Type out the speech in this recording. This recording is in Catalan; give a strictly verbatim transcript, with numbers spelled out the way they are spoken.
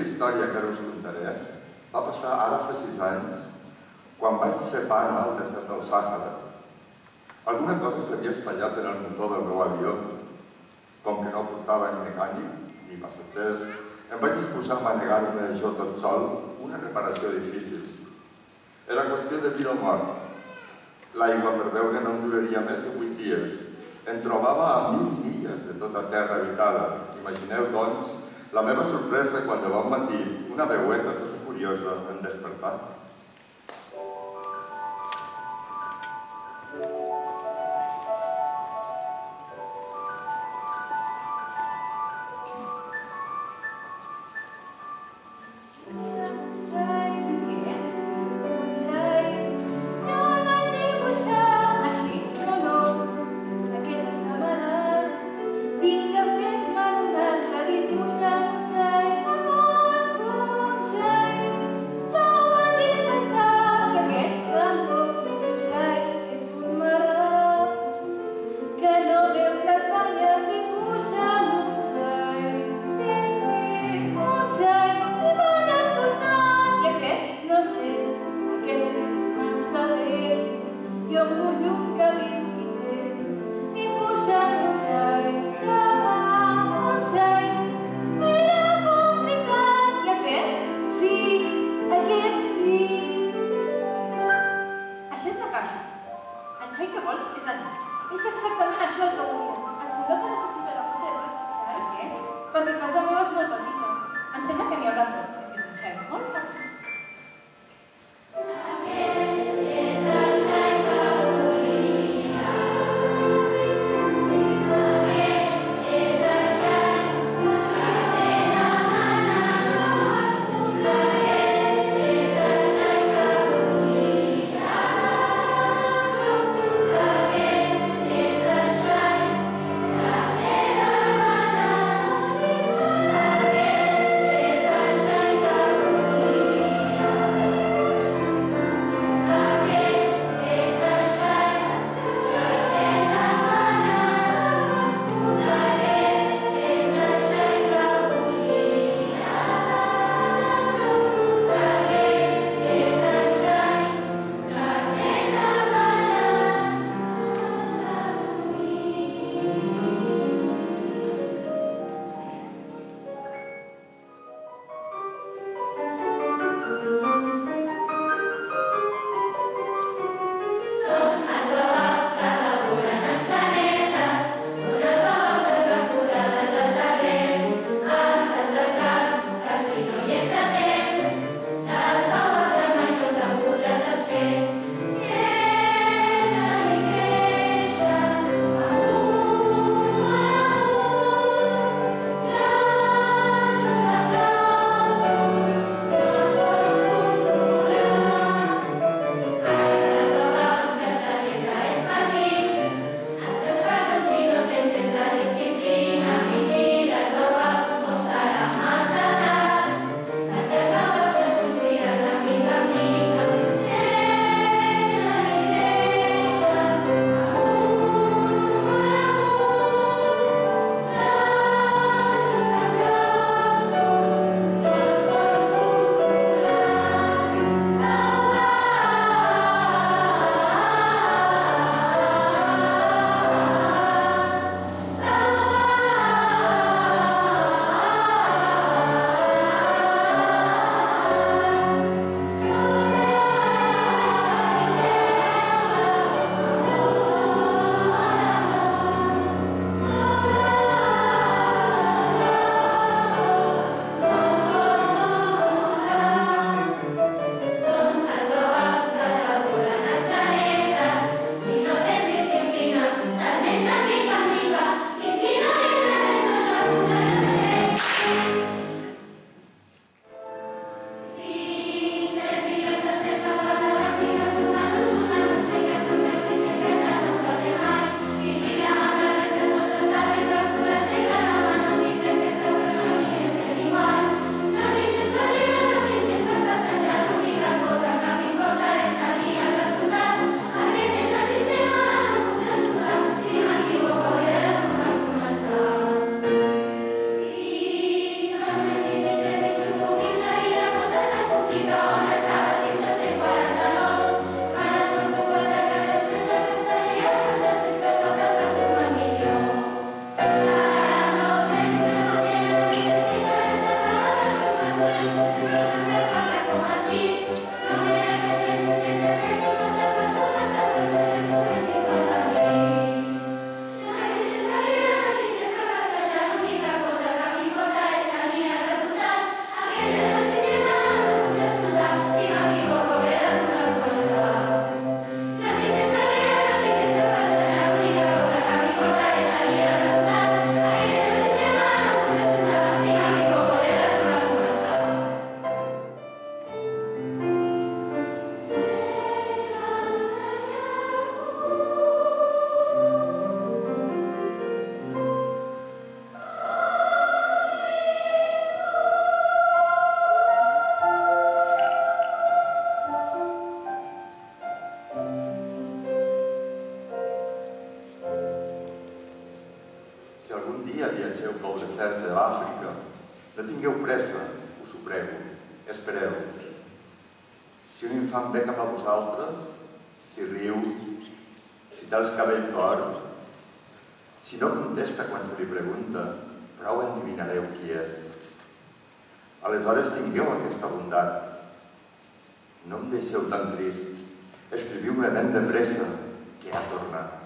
Aquesta història que ara us contaré va passar ara fa sis anys, quan vaig fer pana al desert del Sàhara. Alguna cosa s'havia espatllat en el motor del meu avió. Com que no portava ni mecànic ni passatgers, em vaig disposar a manegar-me jo tot sol una reparació difícil. Era qüestió de vida o mort. L'aigua per beure no em duraria més de vuit dies. Em trobava a mil milles de tota terra habitada. Imagineu, doncs, la meva sorpresa quan de bon matí una veueta tota curiosa em despertà. Thank you. algun dia viatgeu pel desert de l'Àfrica, no tingueu pressa, us ho prego, espereu. Si un infant ve cap a vosaltres, si riu, si té els cabells d'or, si no contesta quan se li pregunta, prou endivinareu qui és. Aleshores tingueu aquesta bondat. No em deixeu tan trist. Escriviu-me ben de pressa, que ha tornat.